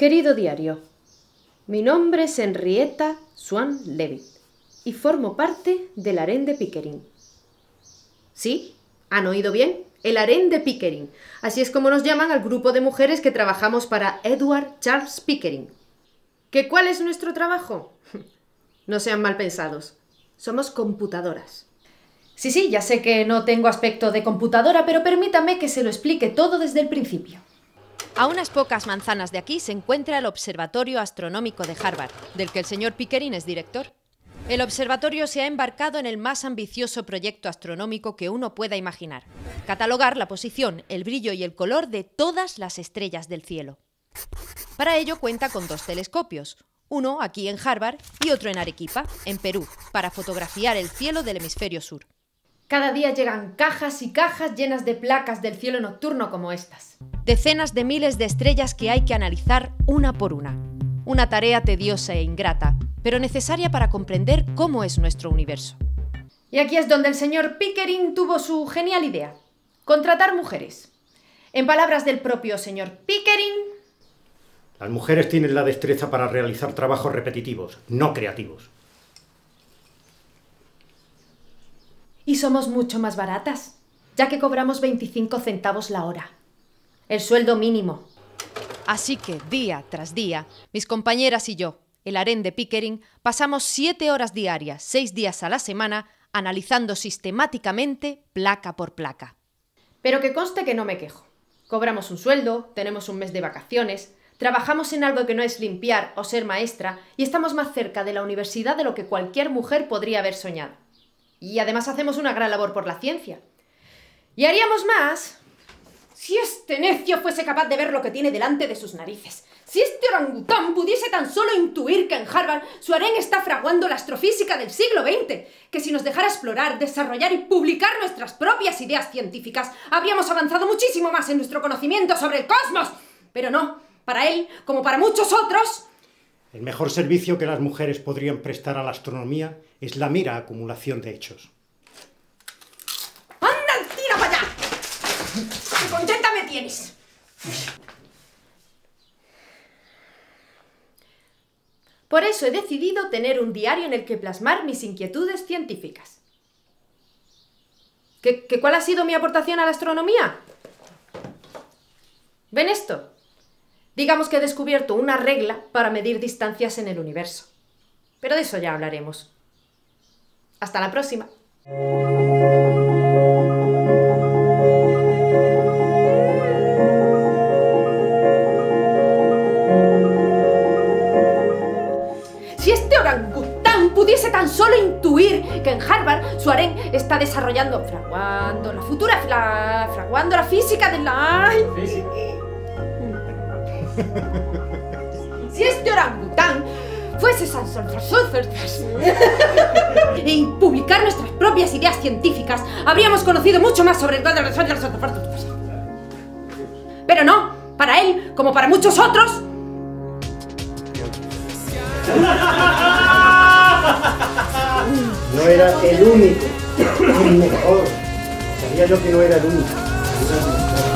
Querido diario, mi nombre es Henrietta Swan Leavitt y formo parte del harén de Pickering. ¿Sí? ¿Han oído bien? El harén de Pickering. Así es como nos llaman al grupo de mujeres que trabajamos para Edward Charles Pickering. ¿Que cuál es nuestro trabajo? No sean mal pensados. Somos computadoras. Sí, ya sé que no tengo aspecto de computadora, pero permítame que se lo explique todo desde el principio. A unas pocas manzanas de aquí se encuentra el Observatorio Astronómico de Harvard, del que el señor Pickering es director. El observatorio se ha embarcado en el más ambicioso proyecto astronómico que uno pueda imaginar: catalogar la posición, el brillo y el color de todas las estrellas del cielo. Para ello cuenta con 2 telescopios, uno aquí en Harvard y otro en Arequipa, en Perú, para fotografiar el cielo del hemisferio sur. Cada día llegan cajas y cajas llenas de placas del cielo nocturno como estas. Decenas de miles de estrellas que hay que analizar una por una. Una tarea tediosa e ingrata, pero necesaria para comprender cómo es nuestro universo. Y aquí es donde el señor Pickering tuvo su genial idea: contratar mujeres. En palabras del propio señor Pickering: las mujeres tienen la destreza para realizar trabajos repetitivos, no creativos. Y somos mucho más baratas, ya que cobramos 25 centavos la hora. El sueldo mínimo. Así que, día tras día, mis compañeras y yo, el harén de Pickering, pasamos 7 horas diarias, 6 días a la semana, analizando sistemáticamente placa por placa. Pero que conste que no me quejo. Cobramos un sueldo, tenemos un mes de vacaciones, trabajamos en algo que no es limpiar o ser maestra y estamos más cerca de la universidad de lo que cualquier mujer podría haber soñado. Y además hacemos una gran labor por la ciencia. Y haríamos más si este necio fuese capaz de ver lo que tiene delante de sus narices. Si este orangután pudiese tan solo intuir que en Harvard su harén está fraguando la astrofísica del siglo XX, que si nos dejara explorar, desarrollar y publicar nuestras propias ideas científicas, habríamos avanzado muchísimo más en nuestro conocimiento sobre el cosmos. Pero no, para él, como para muchos otros, el mejor servicio que las mujeres podrían prestar a la astronomía es la mera acumulación de hechos. ¡Anda, tira para allá! ¡Qué contenta me tienes! Por eso he decidido tener un diario en el que plasmar mis inquietudes científicas. ¿Cuál ha sido mi aportación a la astronomía? ¿Ven esto? Digamos que he descubierto una regla para medir distancias en el universo. Pero de eso ya hablaremos. Hasta la próxima. Si este orangután pudiese tan solo intuir que en Harvard su harén está desarrollando, fraguando la física de la... Si este orangután fuese y publicar nuestras propias ideas científicas, habríamos conocido mucho más sobre el... Pero no, para él, como para muchos otros... No era el único, el mejor. Sabía yo que no era el único.